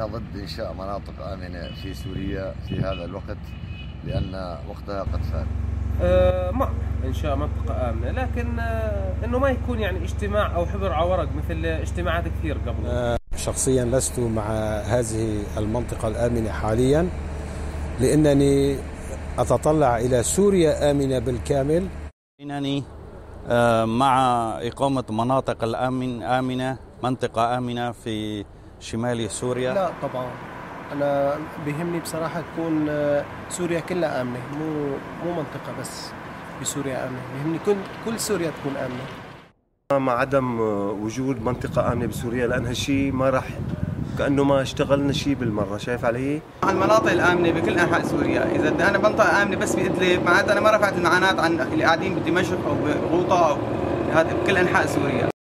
أنا ضد إنشاء مناطق آمنة في سوريا في هذا الوقت، لأن وقتها قد فات. مع إنشاء منطقة آمنة، لكن إنه ما يكون يعني اجتماع أو حبر على ورق مثل اجتماعات كثير قبل. شخصيا لست مع هذه المنطقة الآمنة حاليا، لأنني أتطلع إلى سوريا آمنة بالكامل. إنني مع إقامة مناطق آمنة، منطقة آمنة في شمال سوريا. لا طبعا، أنا بيهمني بصراحة تكون سوريا كلها آمنة، مو منطقة بس بسوريا آمنة، بيهمني كل سوريا تكون آمنة. مع عدم وجود منطقة آمنة بسوريا، لأن هالشيء ما راح كأنه ما اشتغلنا شيء بالمرة. شايف علي؟ المناطق الآمنة بكل أنحاء سوريا، إذا أنا منطقة آمنة بس بإدلب معناتها أنا ما رفعت المعاناة عن اللي قاعدين بدمشق أو بغوطة أو هذا بكل أنحاء سوريا.